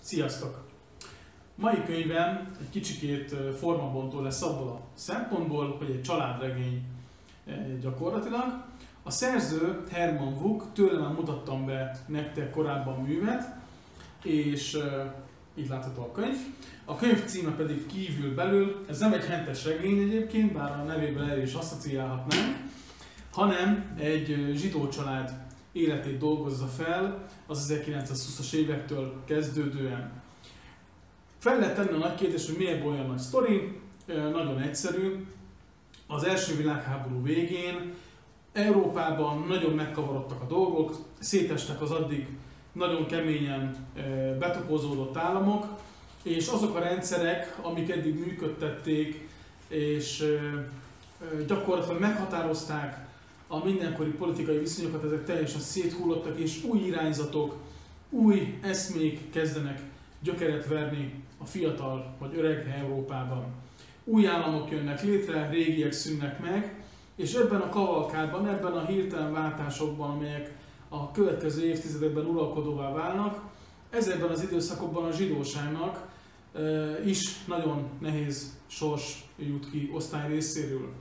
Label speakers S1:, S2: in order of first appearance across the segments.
S1: Sziasztok! Mai könyvem egy kicsikét formabontó lesz abból a szempontból, hogy egy családregény gyakorlatilag. A szerző Herman Wouk, tőle már mutattam be nektek korábban művet, és itt látható a könyv. A könyv címe pedig Kívül-belül, ez nem egy hentes regény egyébként, bár a nevében el is asszociálhatnánk, hanem egy zsidó család életét dolgozza fel az 1920-as évektől kezdődően. Fel lehet tenni a nagy kérdés, hogy miért olyan nagy sztori? Nagyon egyszerű. Az első világháború végén Európában nagyon megkavarodtak a dolgok, szétestek az addig nagyon keményen betopozódott államok, és azok a rendszerek, amik eddig működtették, és gyakorlatilag meghatározták a mindenkori politikai viszonyokat, ezek teljesen széthullottak, és új irányzatok, új eszmék kezdenek gyökeret verni a fiatal vagy öreg Európában. Új államok jönnek létre, régiek szűnnek meg, és ebben a kavalkádban, ebben a hirtelen váltásokban, amelyek a következő évtizedekben uralkodóvá válnak, ezekben az időszakokban a zsidóságnak is nagyon nehéz sors jut ki osztály részéről.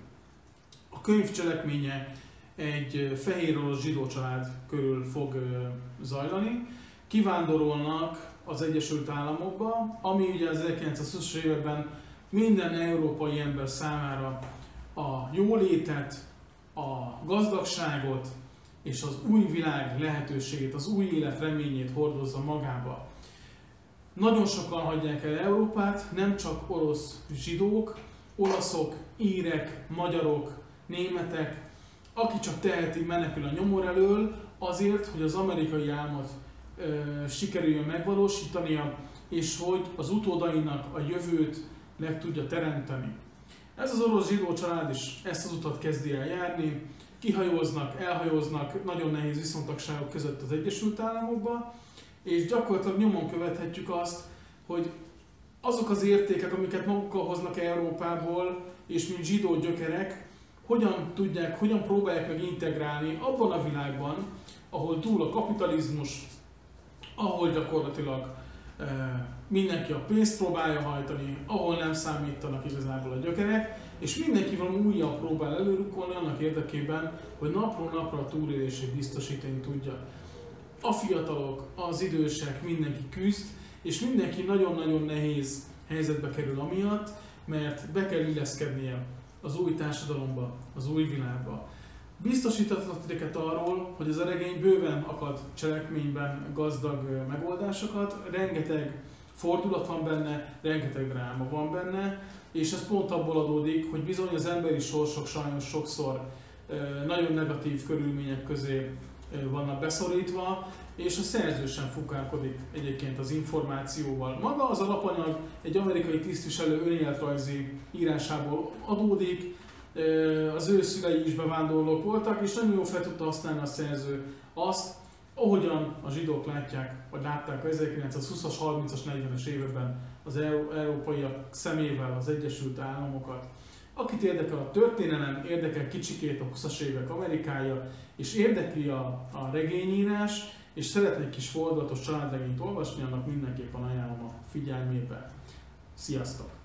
S1: A könyv cselekménye egy fehér orosz zsidó család körül fog zajlani. Kivándorolnak az Egyesült Államokba, ami ugye az 1920-as években minden európai ember számára a jólétet, a gazdagságot és az új világ lehetőségét, az új élet reményét hordozza magába. Nagyon sokan hagyják el Európát, nem csak orosz zsidók, olaszok, írek, magyarok, németek, aki csak teheti, menekül a nyomor elől azért, hogy az amerikai álmot sikerüljön megvalósítania, és hogy az utódainak a jövőt meg tudja teremteni. Ez az orosz zsidó család is ezt az utat kezdi el járni, kihajóznak, elhajóznak nagyon nehéz viszontagságok között az Egyesült Államokba, és gyakorlatilag nyomon követhetjük azt, hogy azok az értékek, amiket magukkal hoznak Európából, és mint zsidó gyökerek, hogyan próbálják meg integrálni abban a világban, ahol túl a kapitalizmus, ahol gyakorlatilag mindenki a pénzt próbálja hajtani, ahol nem számítanak igazából a gyökerek, és mindenki valami újabb próbál előrukkolni annak érdekében, hogy napról napra a túlélését biztosítani tudja. A fiatalok, az idősek, mindenki küzd, és mindenki nagyon-nagyon nehéz helyzetbe kerül amiatt, mert be kell illeszkednie az új társadalomba, az új világba. Biztosítatlak titeket arról, hogy ez a regény bőven akad cselekményben gazdag megoldásokat, rengeteg fordulat van benne, rengeteg dráma van benne, és ez pont abból adódik, hogy bizony az emberi sorsok sajnos sokszor nagyon negatív körülmények közé vannak beszorítva, és a szerző sem fukálkodik egyébként az információval. Maga az alapanyag egy amerikai tisztviselő önéletrajzi írásából adódik, az ő szülei is bevándorlók voltak, és nagyon jól fel tudta használni a szerző azt, ahogyan a zsidók látják, vagy látták a 1920-as, 30-as, 40-es években az európaiak szemével az Egyesült Államokat. Akit érdekel a történelem, érdekel kicsikét a 20-as évek Amerikája, és érdekli a regényírás, és szeretne egy kis fordulatos családregényt olvasni, annak mindenképpen ajánlom a figyelmébe. Sziasztok!